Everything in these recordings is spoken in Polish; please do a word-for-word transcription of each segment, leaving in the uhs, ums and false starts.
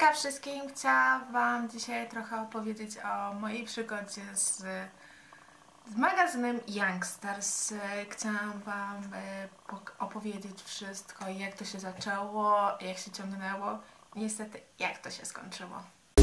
Hejka wszystkim! Chciałam Wam dzisiaj trochę opowiedzieć o mojej przygodzie z, z magazynem Youngstars. Chciałam Wam opowiedzieć wszystko, jak to się zaczęło, jak się ciągnęło i niestety jak to się skończyło.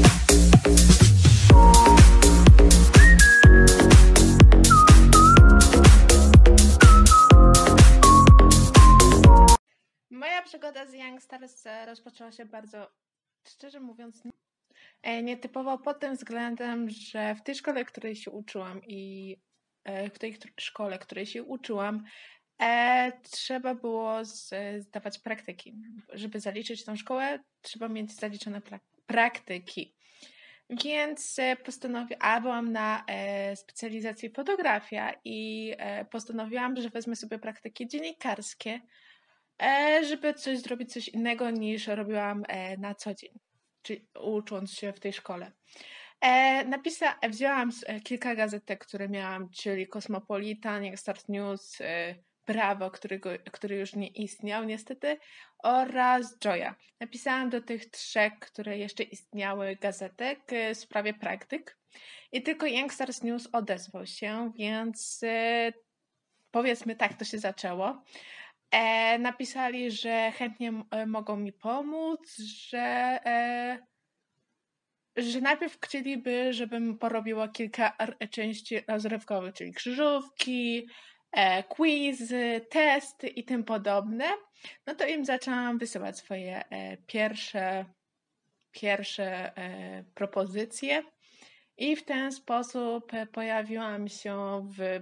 Moja przygoda z Youngstars rozpoczęła się bardzo, szczerze mówiąc, nietypowo pod tym względem, że w tej szkole, której się uczyłam i w tej szkole, której się uczyłam, e, trzeba było z, zdawać praktyki. Żeby zaliczyć tą szkołę, trzeba mieć zaliczone pra praktyki. Więc postanowiłam, a byłam na e, specjalizacji fotografia i e, postanowiłam, że wezmę sobie praktyki dziennikarskie, e, żeby coś zrobić, coś innego niż robiłam e, na co dzień, czyli ucząc się w tej szkole. E, napisa wzięłam kilka gazetek, które miałam, czyli Cosmopolitan, Youngstars News, e, Bravo, którego, który już nie istniał niestety, oraz Joya. Napisałam do tych trzech, które jeszcze istniały, gazetek w sprawie praktyk i tylko Youngstars News odezwał się, więc e, powiedzmy tak to się zaczęło. E, napisali, że chętnie e, mogą mi pomóc, że, e, że najpierw chcieliby, żebym porobiła kilka części rozrywkowych, czyli krzyżówki, e, quizy, testy i tym podobne. No to im zaczęłam wysyłać swoje e, pierwsze, pierwsze e, propozycje i w ten sposób pojawiłam się w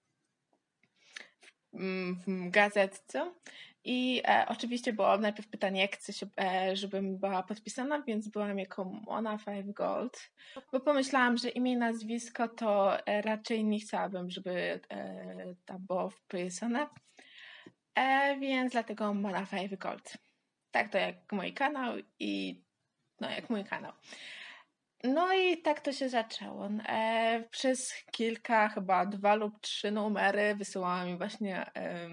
w gazetce i e, oczywiście było najpierw pytanie, jak chcę się, e, żebym była podpisana, więc byłam jako Mona Five Gold, bo pomyślałam, że imię i nazwisko to e, raczej nie chciałabym, żeby e, tam było wpisane, e, więc dlatego Mona Five Gold. Tak to jak mój kanał i no jak mój kanał. No i tak to się zaczęło. E, przez kilka, chyba dwa lub trzy numery wysyłałam mi właśnie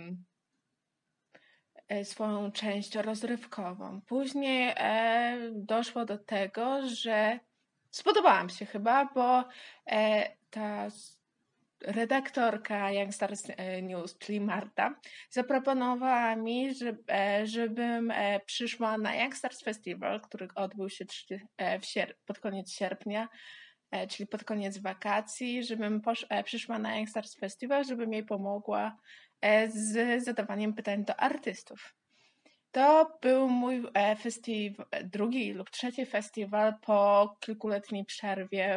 e, swoją część rozrywkową. Później e, doszło do tego, że spodobałam się chyba, bo e, ta redaktorka Youngstars News, czyli Marta, zaproponowała mi, żeby, żebym przyszła na Youngstars Festival, który odbył się w sierp- pod koniec sierpnia, czyli pod koniec wakacji, żebym przyszła na Youngstars Festival, żebym jej pomogła z zadawaniem pytań do artystów. To był mój festiwal, drugi lub trzeci festiwal po kilkuletniej przerwie.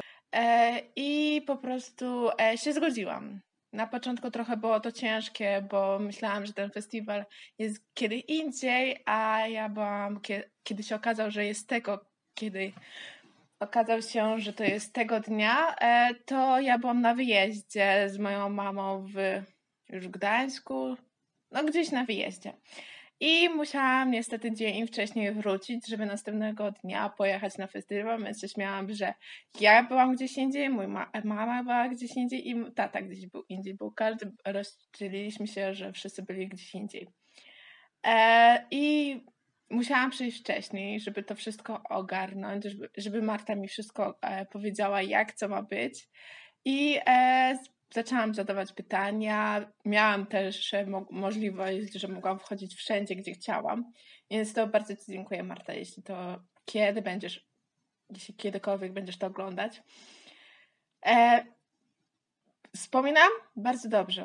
I po prostu się zgodziłam. Na początku trochę było to ciężkie, bo myślałam, że ten festiwal jest kiedy indziej, a ja byłam, kiedy się okazało, że jest tego, kiedy okazał się, że to jest tego dnia, to ja byłam na wyjeździe z moją mamą w już Gdańsku, no gdzieś na wyjeździe. I musiałam niestety dzień wcześniej wrócić, żeby następnego dnia pojechać na festiwal, więc się śmiałam, że ja byłam gdzieś indziej, mój ma mama była gdzieś indziej i tata gdzieś był indziej, bo każdy rozdzieliliśmy się, że wszyscy byli gdzieś indziej. E, I musiałam przyjść wcześniej, żeby to wszystko ogarnąć, żeby, żeby Marta mi wszystko e, powiedziała, jak co ma być. I e, zaczęłam zadawać pytania. Miałam też mo możliwość, że mogłam wchodzić wszędzie, gdzie chciałam. Więc to bardzo Ci dziękuję, Marta, jeśli to kiedy będziesz, jeśli kiedykolwiek będziesz to oglądać. E, wspominam? Bardzo dobrze.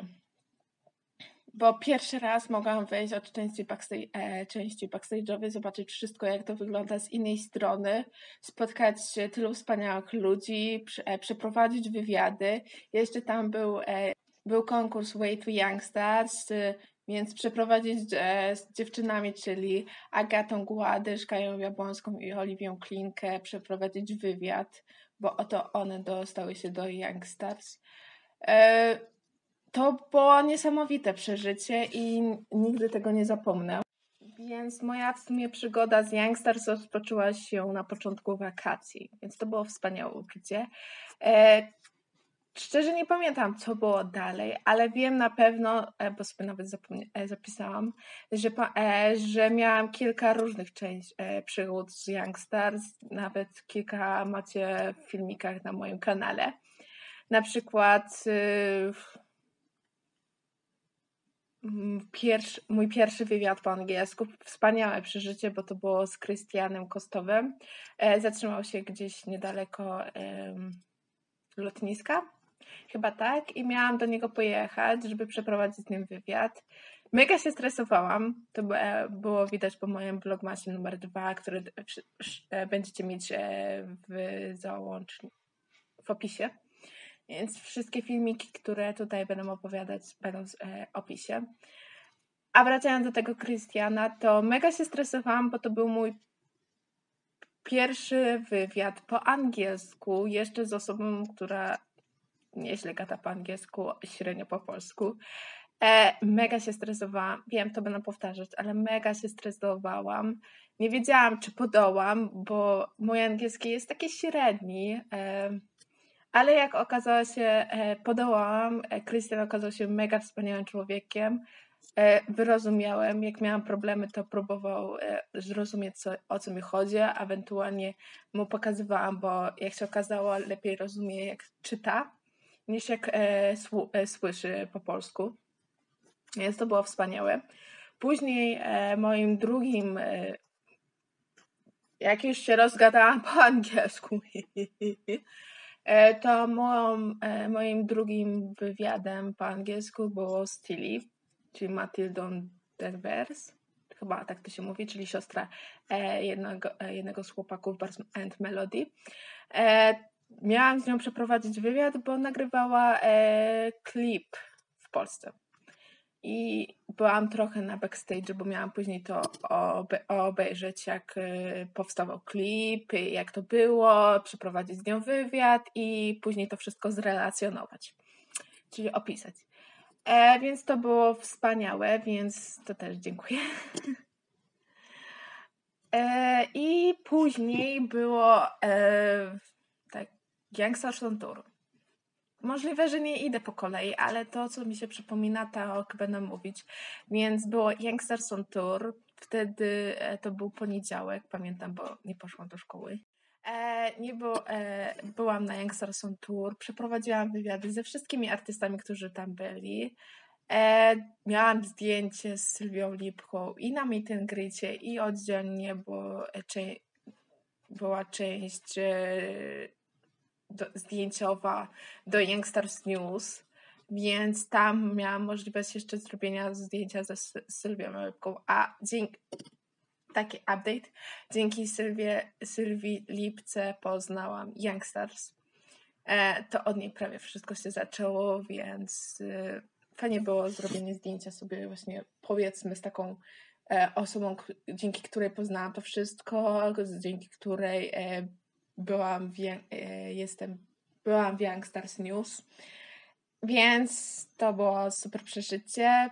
Bo pierwszy raz mogłam wejść od części, backstage, e, części backstage'owej, zobaczyć wszystko, jak to wygląda z innej strony, spotkać tylu wspaniałych ludzi, przy, e, przeprowadzić wywiady. Jeszcze tam był, e, był konkurs Way to Youngstars, e, więc przeprowadzić e, z dziewczynami, czyli Agatą Gładysz, Kają Jabłońską i Oliwią Klinkę, przeprowadzić wywiad, bo oto one dostały się do Youngstars. E, To było niesamowite przeżycie i nigdy tego nie zapomnę. Więc moja w sumie przygoda z Youngstars rozpoczęła się na początku wakacji, więc to było wspaniałe uczucie. E, Szczerze nie pamiętam, co było dalej, ale wiem na pewno, e, bo sobie nawet zapomnia- e, zapisałam, że, pa- e, że miałam kilka różnych części, e, przygód z Youngstars, nawet kilka macie w filmikach na moim kanale. Na przykład y, mm, pierwszy, mój pierwszy wywiad po angielsku, wspaniałe przeżycie, bo to było z Krystianem Kostowym. E, zatrzymał się gdzieś niedaleko em, lotniska. Chyba tak. I miałam do niego pojechać, żeby przeprowadzić z nim wywiad. Mega się stresowałam. To b- e, było widać po moim vlogmasie numer dwa, który d- przy- sz- e, będziecie mieć e, w załączniku, w opisie. Więc wszystkie filmiki, które tutaj będę opowiadać, będą w e, opisie. A wracając do tego Krystiana, to mega się stresowałam, bo to był mój pierwszy wywiad po angielsku, jeszcze z osobą, która nieźle gada po angielsku, średnio po polsku. E, mega się stresowałam. Wiem, to będę powtarzać, ale mega się stresowałam. Nie wiedziałam, czy podołam, bo mój angielski jest taki średni. E, ale jak okazało się, e, podołałam. E, Krystian okazał się mega wspaniałym człowiekiem. E, wyrozumiałem, jak miałam problemy, to próbował e, zrozumieć, co, o co mi chodzi, a ewentualnie mu pokazywałam, bo jak się okazało, lepiej rozumie, jak czyta, niż jak e, słu- e, słyszy po polsku. Więc to było wspaniałe. Później e, moim drugim, e, jak już się rozgadałam po angielsku, e, to moją, e, moim drugim wywiadem po angielsku było z Tilly, czyli Matildą Danvers. Chyba tak to się mówi, czyli siostra e, jednego, e, jednego z chłopaków Bars and Melody. E, miałam z nią przeprowadzić wywiad, bo nagrywała e, klip w Polsce. I byłam trochę na backstage, bo miałam później to obe- obejrzeć, jak y, powstawał klip, y, jak to było, przeprowadzić z nią wywiad i później to wszystko zrelacjonować, czyli opisać. E, więc to było wspaniałe, więc to też dziękuję. E, I później było e, tak, Gangsters on Tour. Możliwe, że nie idę po kolei, ale to, co mi się przypomina, tak będę mówić. Więc było Youngsters on Tour. Wtedy e, to był poniedziałek, pamiętam, bo nie poszłam do szkoły. E, nie było, e, byłam na Youngsters on Tour, przeprowadziłam wywiady ze wszystkimi artystami, którzy tam byli. E, miałam zdjęcie z Sylwią Lipką i na meet and greetie, i oddzielnie, bo e, cze- była część e, do, zdjęciowa do Youngsters News, więc tam miałam możliwość jeszcze zrobienia zdjęcia ze Sy- Sylwią Lipką, a dzięki taki update, dzięki Sylwie, Sylwii Lipce poznałam Youngsters. E, to od niej prawie wszystko się zaczęło, więc e, fajnie było zrobienie zdjęcia sobie właśnie, powiedzmy, z taką e, osobą, k- dzięki której poznałam to wszystko, dzięki której e, byłam w, Young- e, jestem, byłam w Youngsters News, więc to było super przeżycie.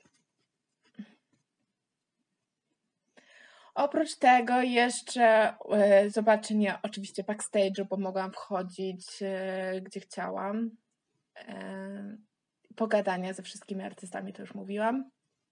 Oprócz tego jeszcze e, zobaczenie oczywiście backstage'u, bo mogłam wchodzić e, gdzie chciałam. E, pogadania ze wszystkimi artystami, to już mówiłam.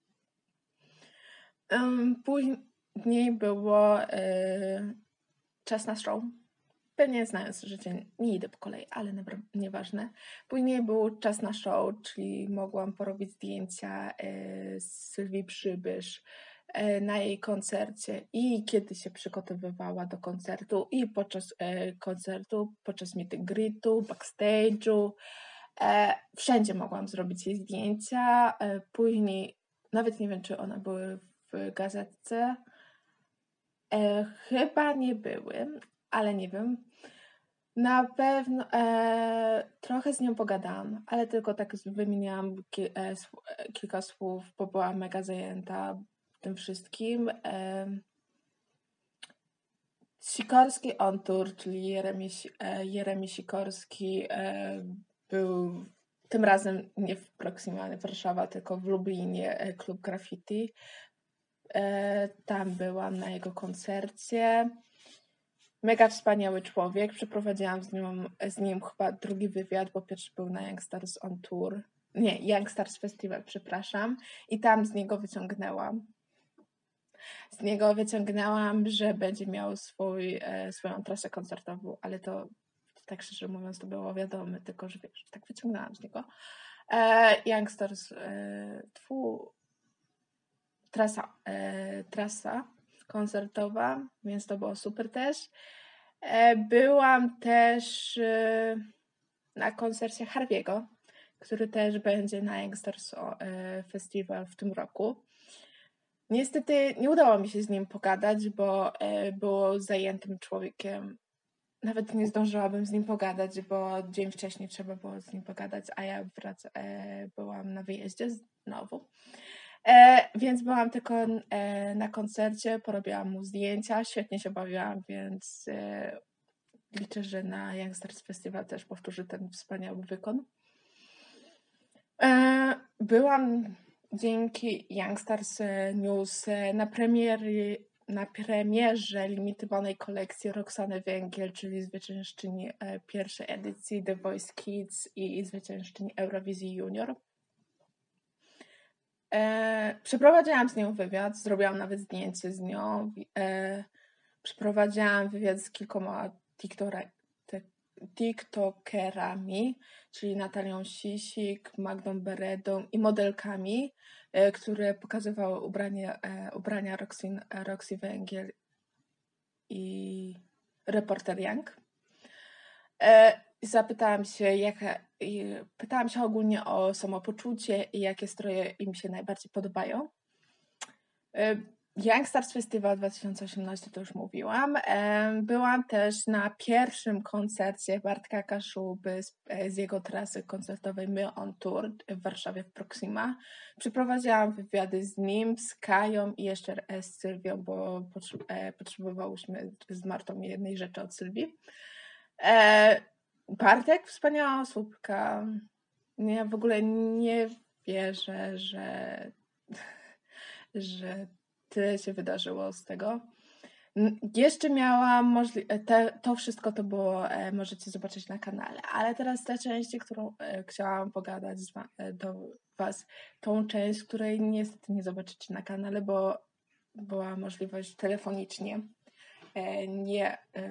Em, Później było e, czas na show. Pewnie znając życie, nie idę po kolei, ale nebra- nieważne. Później był czas na show, czyli mogłam porobić zdjęcia e, z Sylwii Przybysz e, na jej koncercie i kiedy się przygotowywała do koncertu i podczas e, koncertu, podczas meet and greetu, backstage'u. E, wszędzie mogłam zrobić jej zdjęcia. E, później, nawet nie wiem, czy one były w gazetce. E, chyba nie były, ale nie wiem. Na pewno e, trochę z nią pogadałam, ale tylko tak z- wymieniałam ki, e, sł- e, kilka słów, bo była mega zajęta tym wszystkim. E, Sikorski on tour, czyli Jeremi, Si- e, Jeremi Sikorski e, był tym razem nie w Proximanie Warszawa, tylko w Lublinie, e, klub Graffiti. E, tam byłam na jego koncercie. mega wspaniały człowiek. Przeprowadziłam z nim, z nim chyba drugi wywiad, bo pierwszy był na Youngstars on Tour. Nie, Youngstars Festival, przepraszam. I tam z niego wyciągnęłam. Z niego wyciągnęłam, że będzie miał swój, e, swoją trasę koncertową, ale to tak szczerze mówiąc to było wiadome, tylko że wiesz, tak wyciągnęłam z niego. E, Youngstars e, tfu, trasa, e, trasa koncertowa, więc to było super też. E, byłam też e, na koncercie Harvey'ego, który też będzie na Youngstars e, Festival w tym roku. Niestety nie udało mi się z nim pogadać, bo e, było zajętym człowiekiem. Nawet nie zdążyłabym z nim pogadać, bo dzień wcześniej trzeba było z nim pogadać, a ja wrac- e, byłam na wyjeździe znowu. E, więc byłam tylko e, na koncercie, porobiłam mu zdjęcia, świetnie się bawiłam, więc e, liczę, że na Youngstars Festival też powtórzy ten wspaniały wykon. E, byłam dzięki Youngstars News na premiery, na premierze limitowanej kolekcji Roxany Węgiel, czyli zwyciężczyni e, pierwszej edycji The Voice Kids i zwyciężczyni Eurowizji Junior. E, przeprowadziłam z nią wywiad, zrobiłam nawet zdjęcie z nią. E, przeprowadziłam wywiad z kilkoma TikTokera, TikTokerami, czyli Natalią Sisik, Magdą Beredą i modelkami, e, które pokazywały ubranie, e, ubrania Roxy, Roxy Węgiel i reporter Young. E, zapytałam się, jaka, i pytałam się ogólnie o samopoczucie i jakie stroje im się najbardziej podobają. E, Youngstars Festival dwa tysiące osiemnaście to już mówiłam. E, byłam też na pierwszym koncercie Bartka Kaszuby z, e, z jego trasy koncertowej My on Tour w Warszawie w Proxima. Przeprowadziłam wywiady z nim, z Kają i jeszcze z Sylwią, bo potrze- e, potrzebowałyśmy z Martą jednej rzeczy od Sylwii. E, Bartek, wspaniała osóbka. Ja w ogóle nie wierzę, że, że tyle się wydarzyło z tego. N- Jeszcze miałam możliwość, to wszystko to było, e, możecie zobaczyć na kanale, ale teraz ta część, którą e, chciałam pogadać z wa- e, do Was, tą część, której niestety nie zobaczycie na kanale, bo była możliwość telefonicznie, e, nie e,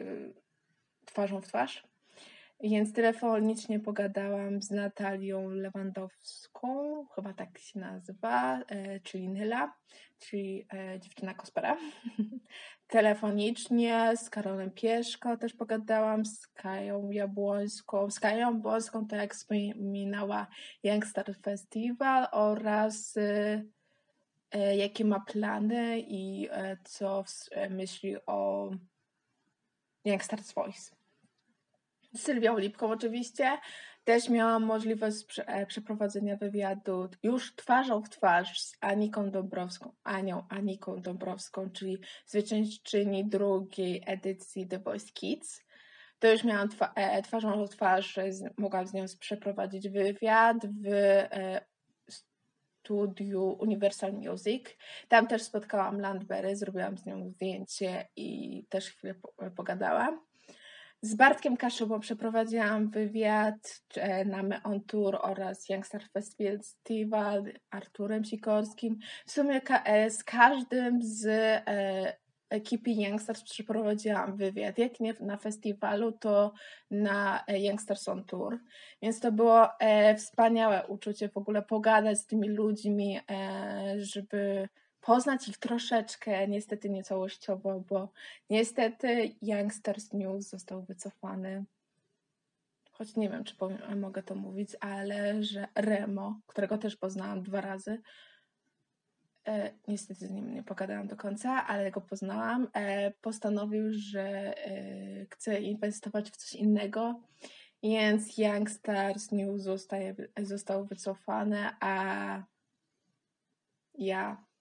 twarzą w twarz. Więc telefonicznie pogadałam z Natalią Lewandowską, chyba tak się nazywa, e, czyli Nyla, czyli e, dziewczyna Kospera. Telefonicznie z Karolem Pieszko też pogadałam, z Kają Jabłońską. Z Kają Jabłońską, tak jak wspominała, Youngstars Festival oraz e, e, jakie ma plany i e, co w, e, myśli o Youngstars Voice. Z Sylwią Lipką oczywiście. Też miałam możliwość prze, e, przeprowadzenia wywiadu już twarzą w twarz z Aniką Dąbrowską, Anią Aniką Dąbrowską, czyli zwyciężczyni drugiej edycji The Voice Kids. To już miałam twa, e, twarzą w twarz, z, mogłam z nią przeprowadzić wywiad w e, studiu Universal Music. Tam też spotkałam Landberry, zrobiłam z nią zdjęcie i też chwilę po, pogadałam. Z Bartkiem Kaszubą przeprowadziłam wywiad e, na My on Tour oraz Youngstars Festival, Arturem Sikorskim. W sumie ka- e, z każdym z e, ekipy Youngstars przeprowadziłam wywiad. Jak nie na festiwalu, to na e, Youngstars on Tour. Więc to było e, wspaniałe uczucie w ogóle pogadać z tymi ludźmi, e, żeby poznać ich troszeczkę, niestety nie całościowo, bo niestety Youngstars News został wycofany. Choć nie wiem, czy powiem, mogę to mówić, ale że Remo, którego też poznałam dwa razy, e, niestety z nim nie pogadałam do końca, ale go poznałam, e, postanowił, że e, chce inwestować w coś innego, więc Youngstars News zostaje, został wycofany, a ja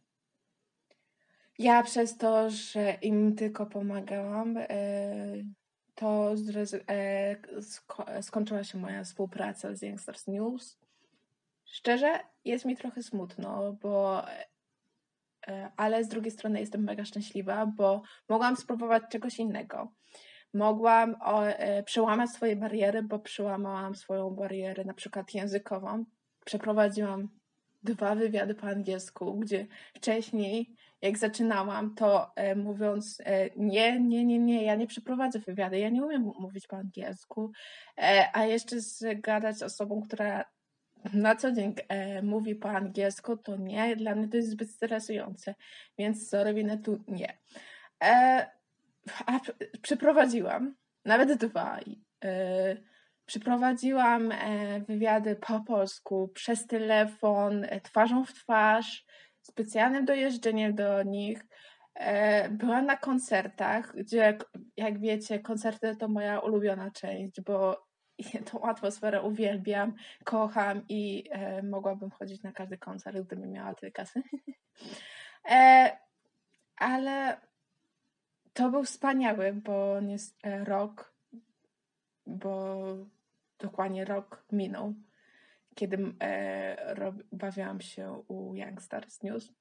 Ja przez to, że im tylko pomagałam, e, to zrezy- e, sko- skończyła się moja współpraca z Youngstars News. Szczerze, jest mi trochę smutno, bo ale z drugiej strony jestem mega szczęśliwa, bo mogłam spróbować czegoś innego. Mogłam o, e, przełamać swoje bariery, bo przełamałam swoją barierę na przykład językową. Przeprowadziłam dwa wywiady po angielsku, gdzie wcześniej, jak zaczynałam, to e, mówiąc e, nie, nie, nie, nie, ja nie przeprowadzę wywiady, ja nie umiem mówić po angielsku, e, a jeszcze zgadać z osobą, która na co dzień e, mówi po angielsku, to nie, dla mnie to jest zbyt stresujące, więc sorry, winę tu nie. E, a przeprowadziłam, nawet dwa. E, przeprowadziłam e, wywiady po polsku przez telefon, e, twarzą w twarz, specjalnym dojeżdżeniem do nich. E, byłam na koncertach, gdzie, jak wiecie, koncerty to moja ulubiona część, bo tą atmosferę uwielbiam, kocham i e, mogłabym chodzić na każdy koncert, gdybym miała tyle kasy. e, ale to był wspaniały, bo nie, e, rok, bo dokładnie rok minął, kiedy e, rob, bawiłam się u Youngstars News.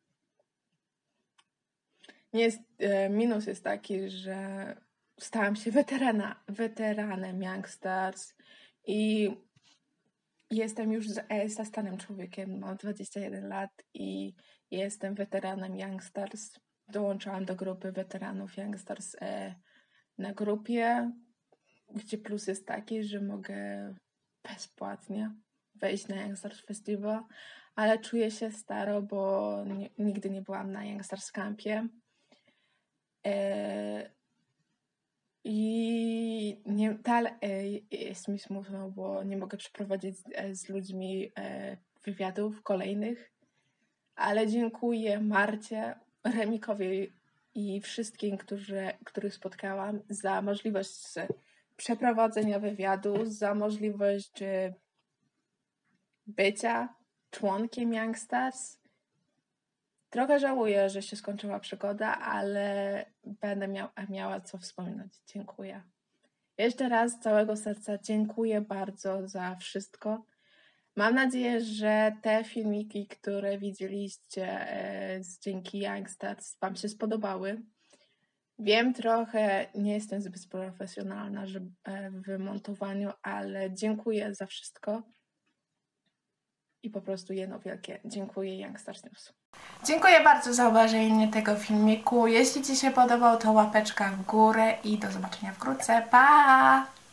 Nie jest, e, minus jest taki, że stałam się weterana, weteranem Youngstars i jestem już zastanym człowiekiem, mam dwadzieścia jeden lat i jestem weteranem Youngstars. Dołączyłam do grupy weteranów Youngstars e, na grupie, gdzie plus jest taki, że mogę bezpłatnie wejść na Youngstars Festival, ale czuję się staro, bo nie, nigdy nie byłam na Youngstars Campie. E, I nie, dalej jest mi smutno, bo nie mogę przeprowadzić z, z ludźmi e, wywiadów kolejnych, ale dziękuję Marcie, Remikowi i wszystkim, którzy, których spotkałam za możliwość przeprowadzenia wywiadu, za możliwość e, bycia członkiem Youngstars. Trochę żałuję, że się skończyła przygoda, ale będę miał, miała co wspominać. Dziękuję. Jeszcze raz z całego serca dziękuję bardzo za wszystko. Mam nadzieję, że te filmiki, które widzieliście e, dzięki Youngstars, Wam się spodobały. Wiem trochę, nie jestem zbyt profesjonalna że, e, w montowaniu, ale dziękuję za wszystko. I po prostu jedno wielkie dziękuję Youngstars News. Dziękuję bardzo za obejrzenie tego filmiku. Jeśli Ci się podobał, to łapeczka w górę i do zobaczenia wkrótce. Pa!